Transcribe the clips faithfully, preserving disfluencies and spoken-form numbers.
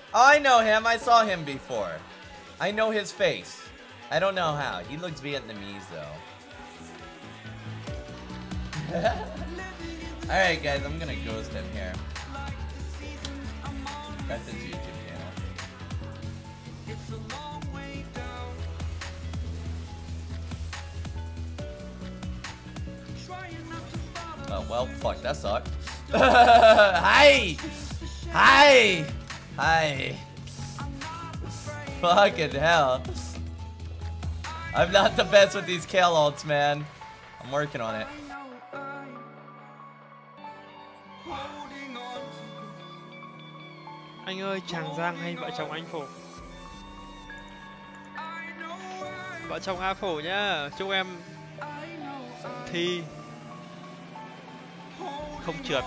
Oh, I know him. I saw him before. I know his face. I don't know how. He looks Vietnamese, though. Alright, guys. I'm gonna ghost him here. That's his YouTube channel. Oh, well, fuck. That sucked. Hi! Hi! Hi. Fucking hell. I'm not the best with these Kale ults, man. I'm working on it. Anh ơi, Tràng Giang hay vợ chồng anh Phổ? Vợ chồng A Phổ nhá. Chúc em thi không trượt.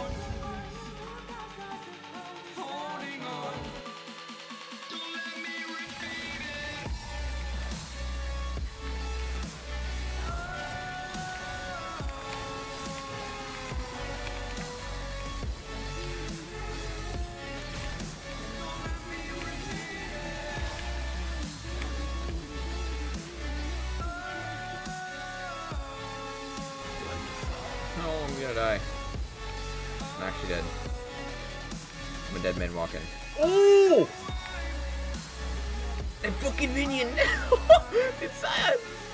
Oh, I'm gonna die. I'm actually dead. I'm a dead man walking. Oh! A fucking minion! It's sad!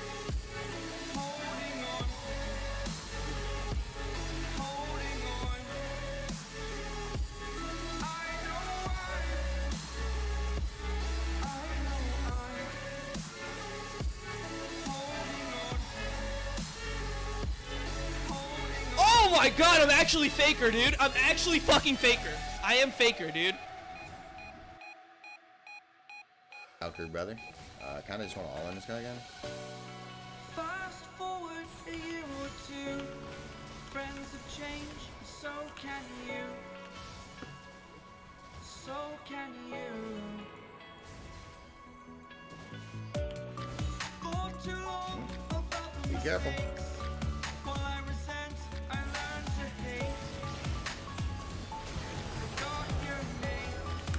Oh my god, I'm actually Faker, dude. I'm actually fucking Faker. I am Faker, dude. Valkyrie, brother. Uh, kind of just want to all in this guy again. Fast forward a year or two, friends have changed, so can you. So can you. For too long about the Be careful. While I resent, I learn to hate. Forgot your name.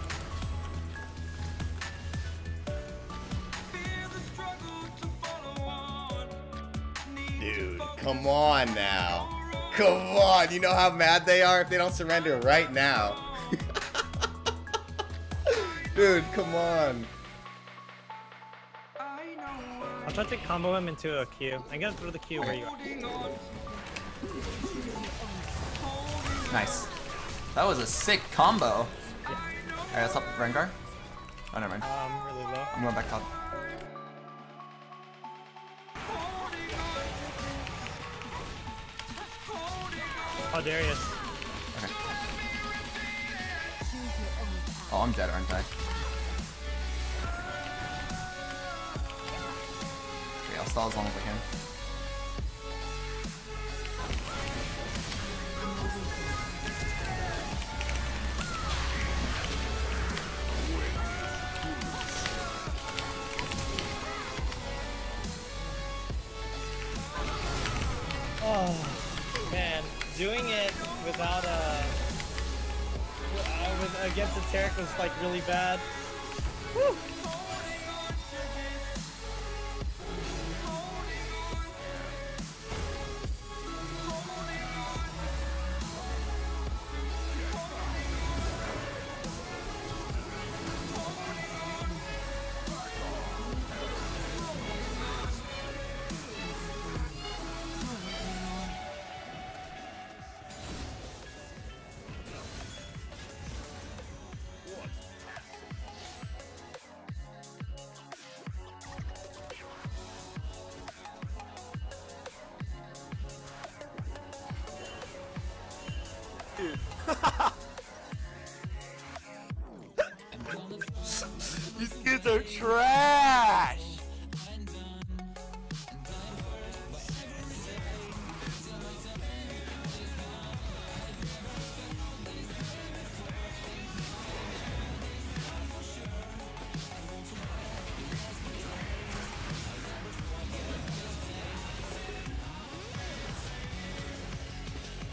Fear the struggle to follow on. Need to Dude, focus come on now. Come on. You know how mad they are if they don't surrender right now. Dude, come on. I'll try to combo him into a Q. I'm gonna throw the Q where you are. Nice. That was a sick combo. Yeah. Alright, let's up Rengar. Oh, never mind. Um, really low. I'm going back top. Oh, Darius. Okay. Oh, I'm dead, aren't I? Okay, I'll stall as long as I can. Oh, man. Doing it without a... Uh, with, against the Taric was like really bad. Whew. These kids are trash.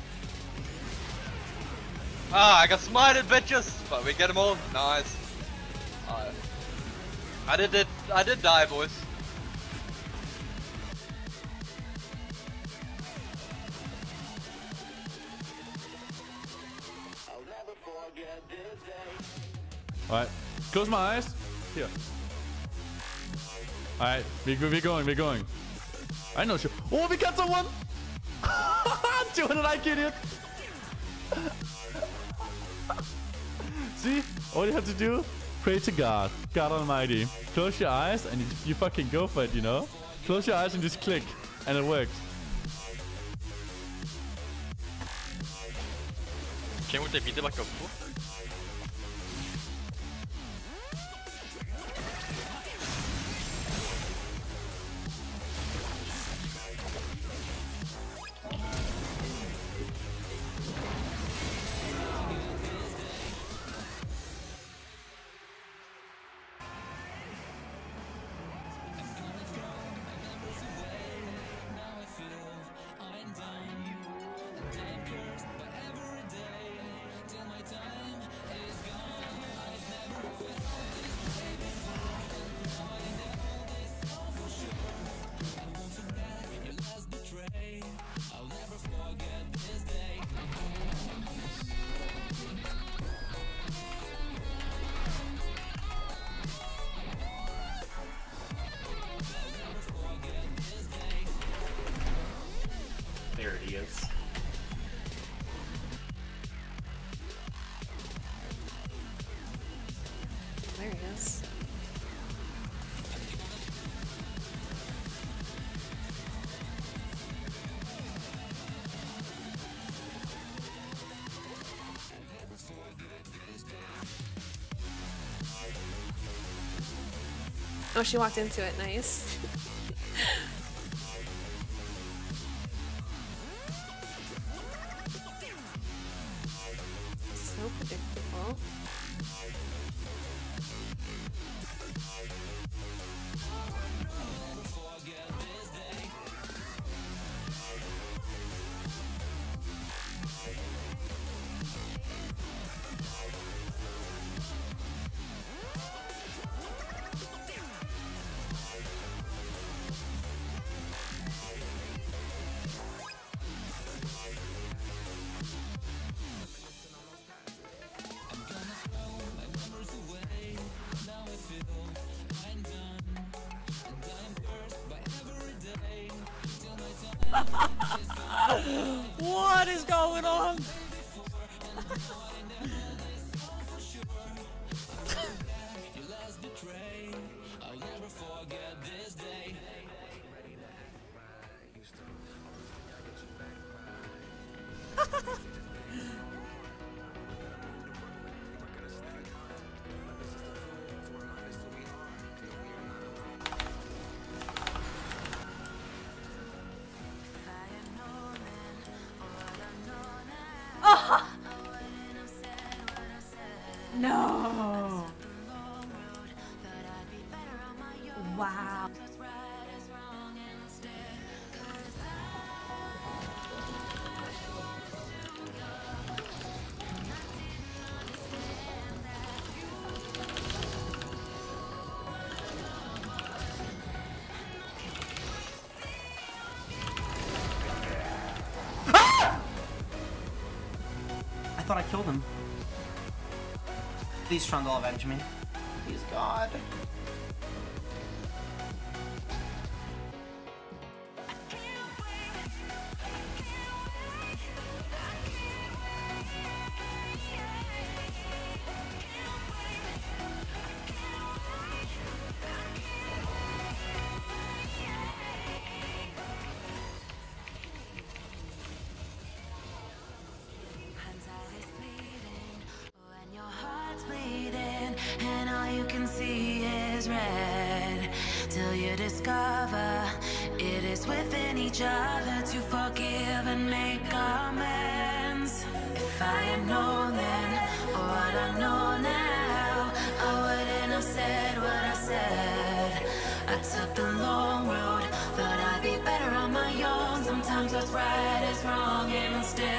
Ah, I got smited, bitches! But we get them all. Nice. Uh, I did it. I did die, boys. Alright, close my eyes. Here. Alright, we, we're going, we're going. I know. Oh, we got someone! two hundred I Q, dude! See? All you have to do, pray to God. God Almighty. Close your eyes and you, you fucking go for it, you know? Close your eyes and just click. And it works. Quem é o T P dela acabou? There he is. There he is. Oh, she walked into it. Nice. So predictable. What is going on? No. Wow. I thought I killed him. Please, Trundle, avenge me. Please, God. And all you can see is red till you discover it is within each other to forgive and make amends. If I had known then or what I know now, I wouldn't have said what I said. I took the long road, thought I'd be better on my own. Sometimes what's right is wrong, and instead